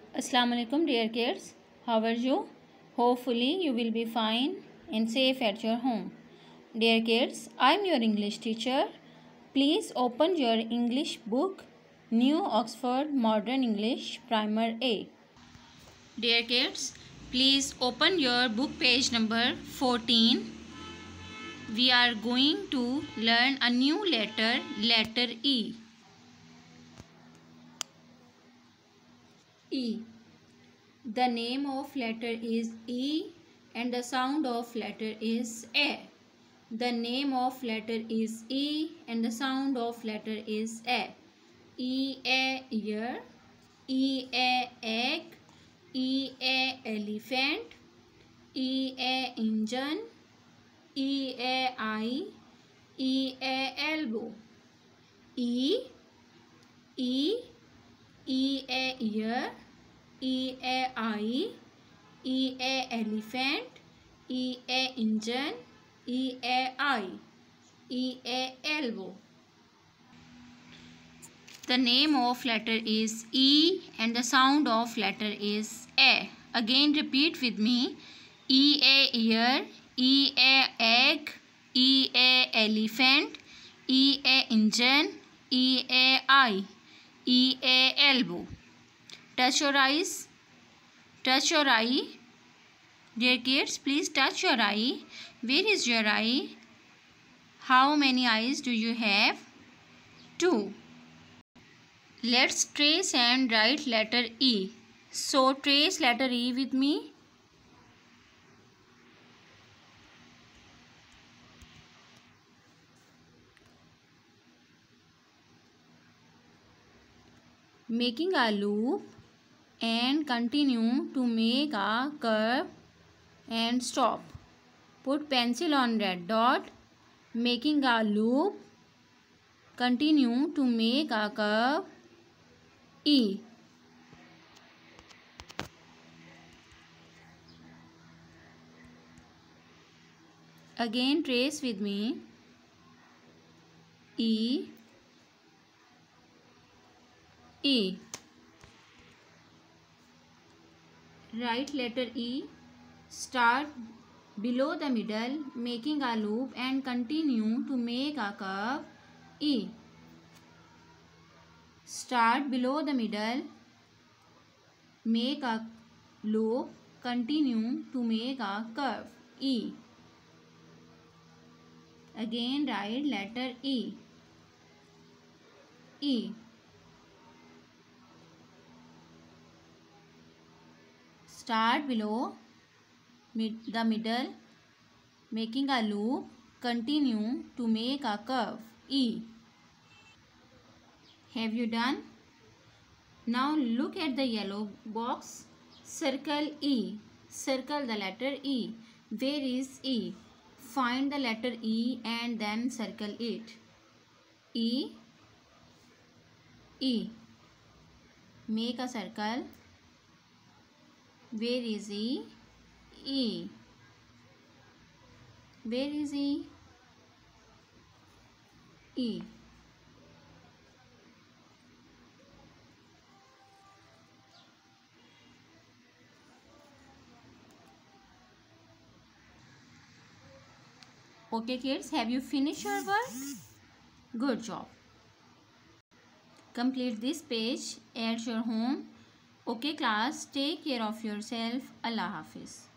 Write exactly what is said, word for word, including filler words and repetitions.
Assalamu alaikum dear kids. How are you? Hopefully you will be fine and safe at your home. Dear kids, I am your English teacher. Please open your English book, New Oxford Modern English Primer A. Dear kids, please open your book page number fourteen. We are going to learn a new letter, letter E. E. The name of letter is E and the sound of letter is A. The name of letter is E and the sound of letter is A. E a ear, E a egg, E a elephant, E a engine, E a eye, E a elbow. E, E, E a ear, E a eye, E a elephant, E a engine, E a eye, E a elbow. The name of letter is E and the sound of letter is A. Again repeat with me. E a ear, E a egg, E a elephant, E a engine, E a eye, E a elbow. Touch your eyes. Touch your eye. Dear kids, please touch your eye. Where is your eye? How many eyes do you have? Two. Let's trace and write letter E. So trace letter E with me. Making a loop and continue to make a curve and stop. Put pencil on red dot. Making a loop, continue to make a curve, E. Again trace with me. E, E. Write letter E. Start below the middle, making a loop and continue to make a curve, E. Start below the middle, make a loop, continue to make a curve, E. Again write letter E. E. Start below mid the middle, making a loop, continue to make a curve, E. Have you done? Now look at the yellow box. Circle E. Circle the letter E. Where is E? Find the letter E and then circle it. E. E. Make a circle. Where is E? E. Where is E? E. Okay kids, have you finished your work? Good job. Complete this page at your home. Okay class, take care of yourself. Allah Hafiz.